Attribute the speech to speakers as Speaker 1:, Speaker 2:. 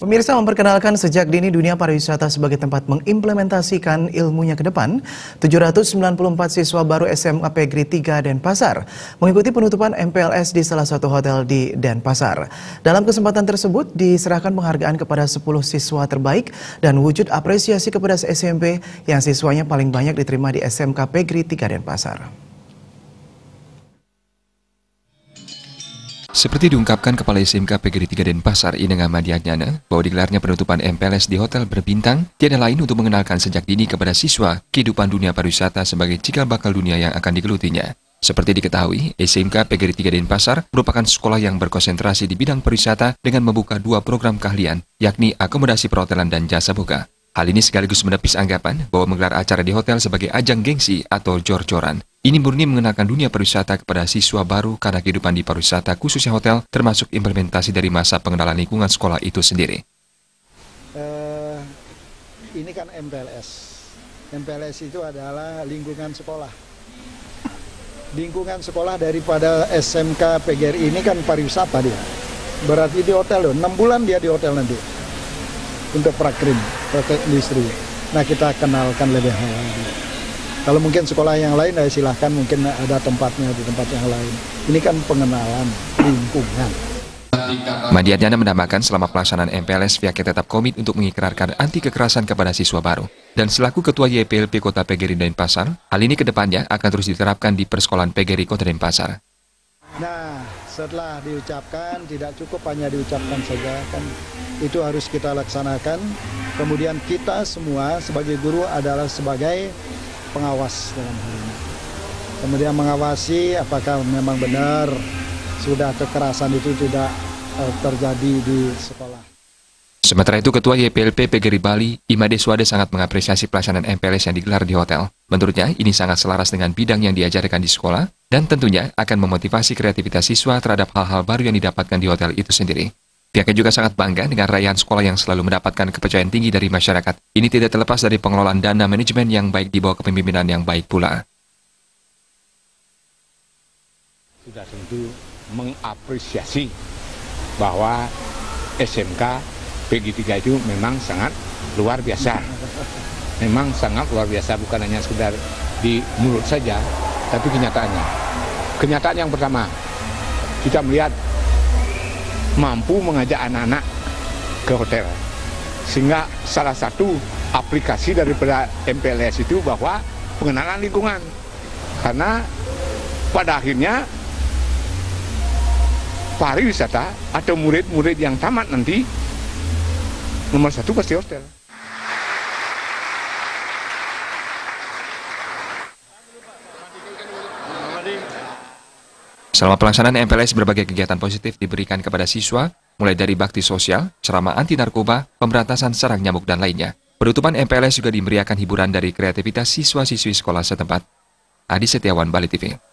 Speaker 1: Pemirsa, memperkenalkan sejak dini dunia pariwisata sebagai tempat mengimplementasikan ilmunya ke depan, 794 siswa baru SMA Pegri 3 Denpasar mengikuti penutupan MPLS di salah satu hotel di Denpasar. Dalam kesempatan tersebut diserahkan penghargaan kepada 10 siswa terbaik dan wujud apresiasi kepada SMP yang siswanya paling banyak diterima di SMK Pegri 3 Denpasar.
Speaker 2: Seperti diungkapkan Kepala SMK Pegri 3 Denpasar, Ineng Ahmadianyana, bahwa digelarnya penutupan MPLS di hotel berbintang tiada lain untuk mengenalkan sejak dini kepada siswa kehidupan dunia pariwisata sebagai cikal bakal dunia yang akan digelutinya. Seperti diketahui, SMK Pegri 3 Denpasar merupakan sekolah yang berkonsentrasi di bidang pariwisata dengan membuka 2 program keahlian, yakni akomodasi perhotelan dan jasa boga. Hal ini sekaligus menepis anggapan bahwa menggelar acara di hotel sebagai ajang gengsi atau jor-joran. Ini murni mengenalkan dunia pariwisata kepada siswa baru karena kehidupan di pariwisata khususnya hotel termasuk implementasi dari masa pengenalan lingkungan sekolah itu sendiri.
Speaker 3: Ini kan MPLS. MPLS itu adalah lingkungan sekolah. Lingkungan sekolah daripada SMK PGRI ini kan pariwisata dia. Berarti di hotel loh, 6 bulan dia di hotel nanti. Untuk prakrim, praktek industri. Nah, kita kenalkan lebih lagi. Kalau mungkin sekolah yang lain, silahkan mungkin ada tempatnya di tempat yang lain. Ini kan pengenalan lingkungan.
Speaker 2: Ahmadianyana menambahkan selama pelaksanaan MPLS pihaknya tetap komit untuk mengikrarkan anti kekerasan kepada siswa baru. Dan selaku Ketua YPLP Kota Pegri Denpasar, hal ini kedepannya akan terus diterapkan di Persekolahan Pegri Kota Denpasar.
Speaker 3: Nah, setelah diucapkan, tidak cukup hanya diucapkan saja, kan itu harus kita laksanakan. Kemudian kita semua sebagai guru adalah sebagai pengawas dalam hal ini. Kemudian mengawasi apakah memang benar sudah kekerasan itu tidak terjadi di sekolah.
Speaker 2: Sementara itu, Ketua YPLP Pegri Bali, Imade Swade sangat mengapresiasi pelaksanaan MPLS yang digelar di hotel. Menurutnya, ini sangat selaras dengan bidang yang diajarkan di sekolah dan tentunya akan memotivasi kreativitas siswa terhadap hal-hal baru yang didapatkan di hotel itu sendiri. Pihaknya juga sangat bangga dengan raihan sekolah yang selalu mendapatkan kepercayaan tinggi dari masyarakat. Ini tidak terlepas dari pengelolaan dana manajemen yang baik di bawah kepemimpinan yang baik pula.
Speaker 4: Sudah tentu mengapresiasi bahwa SMK Pegri 3 itu memang sangat luar biasa. Memang sangat luar biasa, bukan hanya sekedar di mulut saja, tapi kenyataannya. Kenyataan yang pertama, kita melihat mampu mengajak anak-anak ke hotel. Sehingga salah satu aplikasi daripada MPLS itu bahwa pengenalan lingkungan. Karena pada akhirnya pariwisata atau murid-murid yang tamat nanti nomor 1 pasti hotel.
Speaker 2: Selama pelaksanaan MPLS, berbagai kegiatan positif diberikan kepada siswa, mulai dari bakti sosial, ceramah anti narkoba, pemberantasan sarang nyamuk, dan lainnya. Penutupan MPLS juga dimeriahkan hiburan dari kreativitas siswa-siswi sekolah setempat. Adi Setiawan, Bali TV.